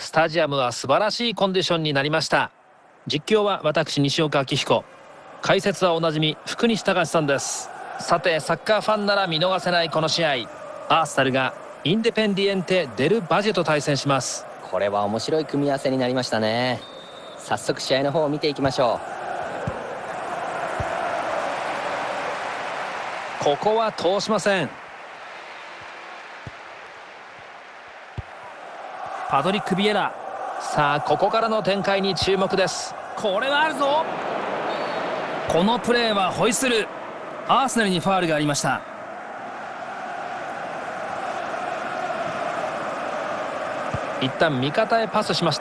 スタジアムは素晴らしいコンディションになりました。実況は私西岡明彦、解説はおなじみ福西隆さんです。さて、サッカーファンなら見逃せないこの試合、アーセナルがインデペンディエンテ・デル・バジェと対戦します。 これは面白い組み合わせになりましたね。早速試合の方を見ていきましょう。ここは通しません。パドリック・ビエラ。さあ、ここからの展開に注目です。これはあるぞ。このプレーはホイッスル。アーセナルにファウルがありました。一旦味方へパスしました。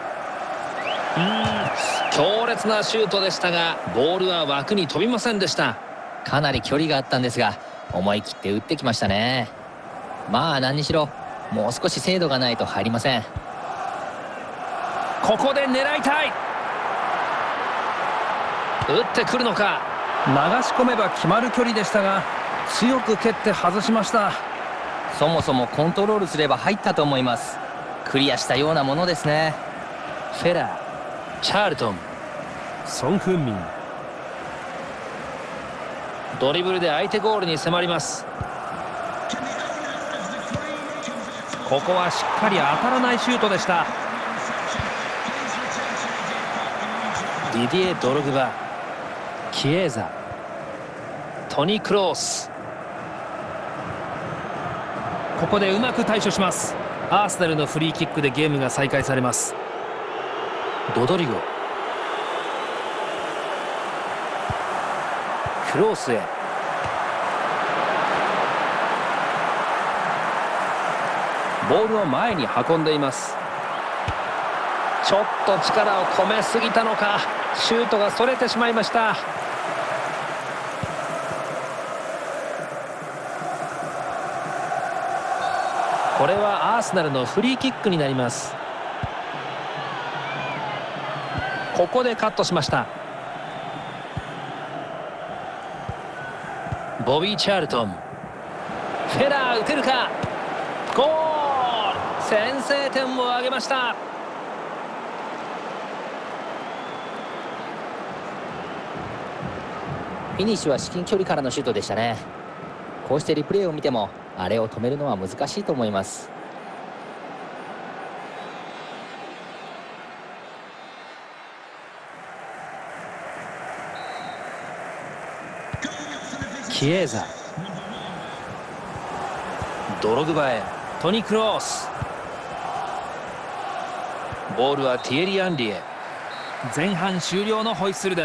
強烈なシュートでしたが、ボールは枠に飛びませんでした。 かなり距離があったんですが、思い切って打ってきましたね。まあ何にしろもう少し精度がないと入りません。 ここで狙いたい。打ってくるのか。流し込めば決まる距離でしたが、強く蹴って外しました。 そもそもコントロールすれば入ったと思います。クリアしたようなものですね。 フェラー、チャールトン、ソン・フンミン。ドリブルで相手ゴールに迫ります。ここはしっかり当たらないシュートでした。ディディエ・ドログバ、キエーザ、トニ・クロース。ここでうまく対処します。アーセナルのフリーキックでゲームが再開されます。ロドリゴ、クロースへ。ボールを前に運んでいます。ちょっと力を込めすぎたのか、シュートがそれてしまいました。これはアーセナルのフリーキックになります。ここでカットしました。ボビー・チャールトン、フェラー打てるか。ゴール、先制点を挙げました。 フィニッシュは至近距離からのシュートでしたね。こうしてリプレイを見てもあれを止めるのは難しいと思います。 キエーザ、ドログバへ、トニ・クロース。ボールはティエリ・アンリへ。前半終了のホイッスルです。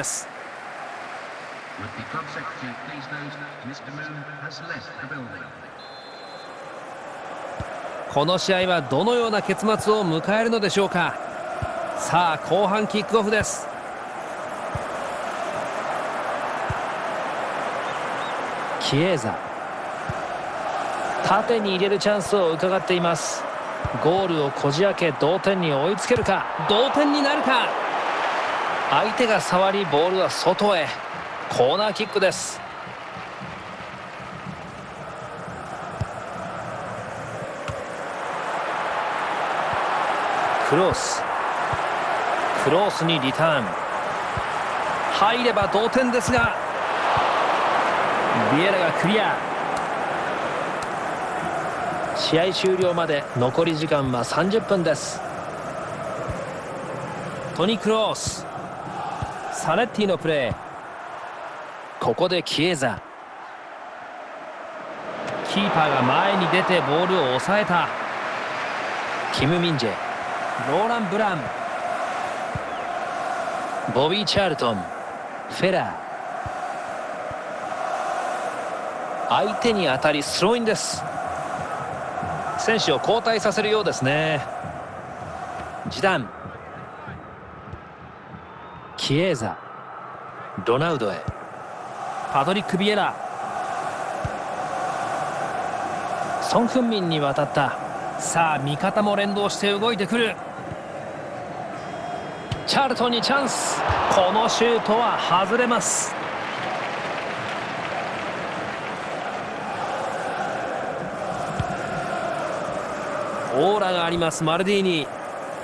この試合はどのような結末を迎えるのでしょうか。さあ、後半キックオフです。キエーザ、縦に入れるチャンスを伺っています。ゴールをこじ開け同点に追いつけるか。同点になるか。相手が触り、ボールは外へ。コーナーキックです。クロースにリターン。入れば同点ですが、ビエラがクリア。試合終了まで残り時間は30分です。トニ・クロース、サネッティのプレー。ここでキエーザ。キーパーが前に出てボールを抑えた。キム・ミンジェ、ローラン・ブラン、ボビー・チャールトン、フェラー。相手に当たりスローインです。選手を交代させるようですね。ジダン、キエーザ、ロナウドへ。パドリック・ビエラ、ソン・フンミンに渡った。さあ、味方も連動して動いてくる。チャールトンにチャンス。このシュートは外れます。オーラがありますマルディーニ。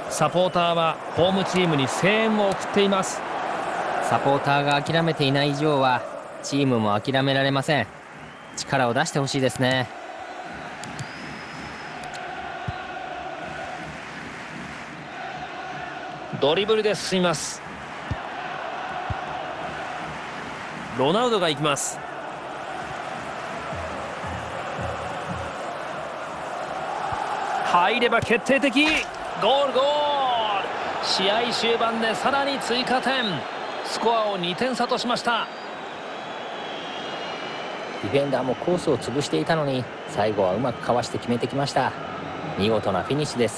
サポーターはホームチームに声援を送っています。 サポーターが諦めていない以上はチームも諦められません。力を出してほしいですね。 ドリブルで進みます。ロナウドが行きます。入れば決定的。ゴールゴール。試合終盤でさらに追加点。スコアを2点差としました。 ディフェンダーもコースを潰していたのに最後はうまくかわして決めてきました。見事なフィニッシュです。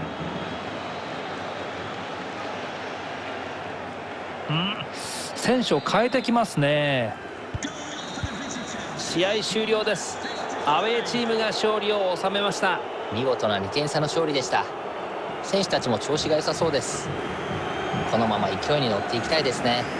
選手を変えてきますね。試合終了です。アウェーチームが勝利を収めました。 見事な2点差の勝利でした。選手たちも調子が良さそうです。このまま勢いに乗っていきたいですね。